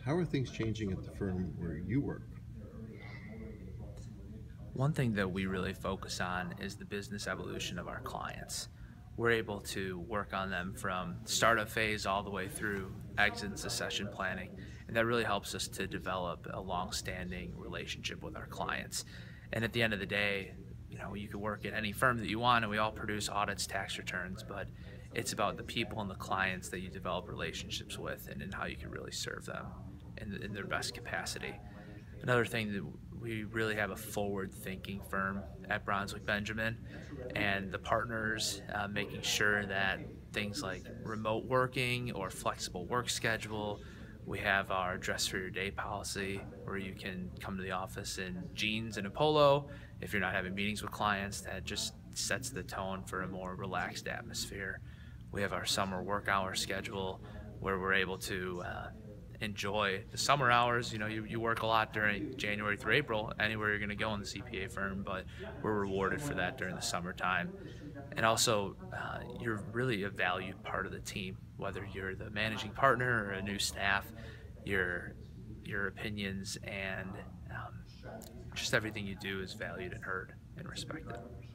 How are things changing at the firm where you work? One thing that we really focus on is the business evolution of our clients. We're able to work on them from startup phase all the way through exit and succession planning, and that really helps us to develop a long-standing relationship with our clients. And at the end of the day, you can work at any firm that you want, and we all produce audits, tax returns, but it's about the people and the clients that you develop relationships with, and how you can really serve them in their best capacity. Another thing that we really have a forward-thinking firm at Bronswick Benjamin, and the partners making sure that things like remote working or flexible work schedule. We have our dress for your day policy where you can come to the office in jeans and a polo if you're not having meetings with clients. That just sets the tone for a more relaxed atmosphere. We have our summer work hour schedule where we're able to enjoy the summer hours. You work a lot during January through April, anywhere you're going to go in the CPA firm, but we're rewarded for that during the summertime. And also, you're really a valued part of the team, whether you're the managing partner or a new staff. Your opinions and just everything you do is valued and heard and respected.